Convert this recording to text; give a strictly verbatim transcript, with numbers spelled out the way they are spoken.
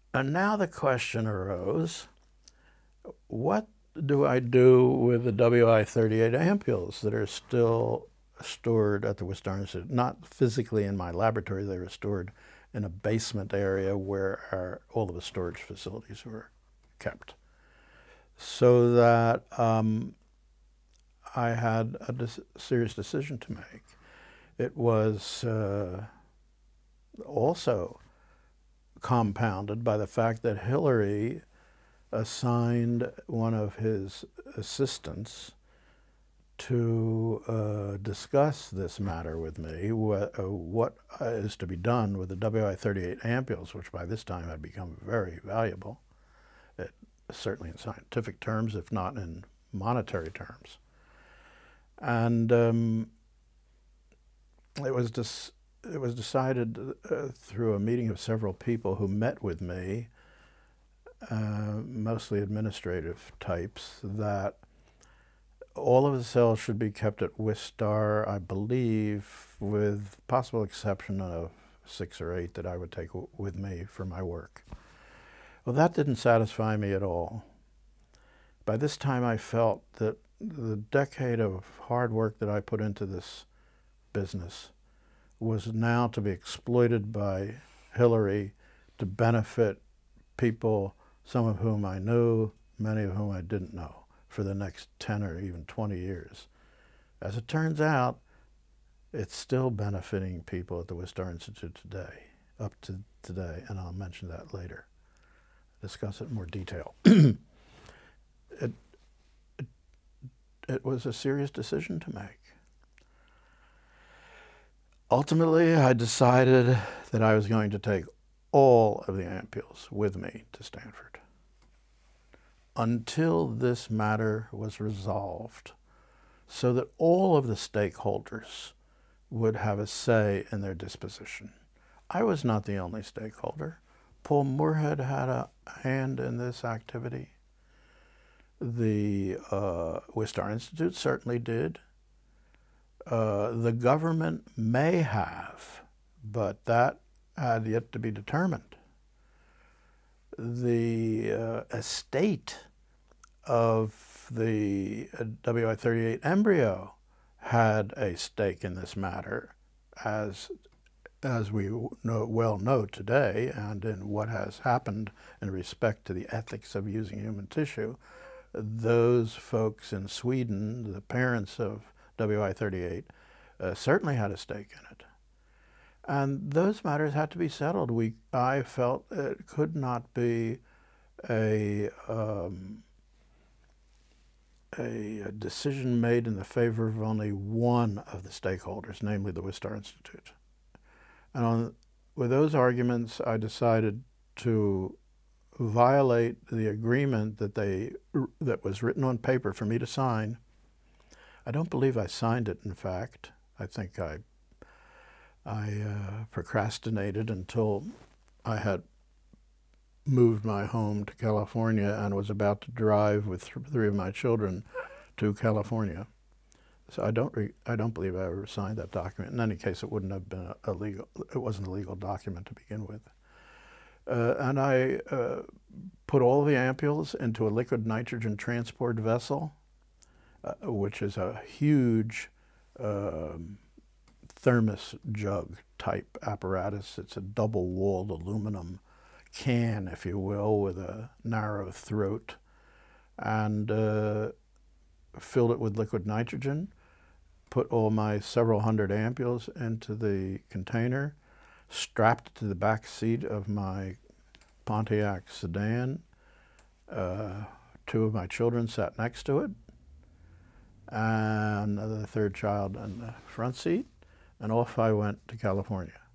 And now the question arose, what do I do with the W I thirty-eight ampules that are still stored at the Wistar Institute? Not physically in my laboratory, they were stored in a basement area where our, all of the storage facilities were kept. So that um, I had a de- serious decision to make. It was uh, also compounded by the fact that Hillary assigned one of his assistants to uh, discuss this matter with me, what, uh, what is to be done with the W I thirty-eight ampules, which by this time had become very valuable, it, certainly in scientific terms, if not in monetary terms. And um, it was dis it was decided uh, through a meeting of several people who met with me, uh, mostly administrative types, that all of the cells should be kept at Wistar, I believe, with possible exception of six or eight that I would take w with me for my work. Well, that didn't satisfy me at all. By this time, I felt that the decade of hard work that I put into this business was now to be exploited by Hillary to benefit people, some of whom I knew, many of whom I didn't know, for the next ten or even twenty years. As it turns out, it's still benefiting people at the Wistar Institute today, up to today, and I'll mention that later. Discuss it in more detail. it, it, it was a serious decision to make. Ultimately, I decided that I was going to take all of the ampules with me to Stanford until this matter was resolved, so that all of the stakeholders would have a say in their disposition. I was not the only stakeholder. Paul Moorhead had a hand in this activity. The uh, Wistar Institute certainly did. Uh, the government may have, but that had yet to be determined. The uh, estate of the uh, W I thirty-eight embryo had a stake in this matter, as, as we know, well know today, and in what has happened in respect to the ethics of using human tissue. Those folks in Sweden, the parents of W I thirty-eight, uh, certainly had a stake in it. And those matters had to be settled. We, I felt it could not be a, um, a, a decision made in the favor of only one of the stakeholders, namely the Wistar Institute. And on, with those arguments, I decided to violate the agreement that, they, that was written on paper for me to sign. I don't believe I signed it, in fact. I think I, I uh, procrastinated until I had moved my home to California and was about to drive with th three of my children to California. So I don't, re I don't believe I ever signed that document. In any case, it wouldn't have been a, a legal, it wasn't a legal document to begin with. Uh, and I uh, put all the ampules into a liquid nitrogen transport vessel, Uh, which is a huge um, thermos jug type apparatus. It's a double-walled aluminum can, if you will, with a narrow throat, and uh, filled it with liquid nitrogen, put all my several hundred ampules into the container, strapped it to the back seat of my Pontiac sedan. Uh, two of my children sat next to it, and the third child in the front seat, and off I went to California.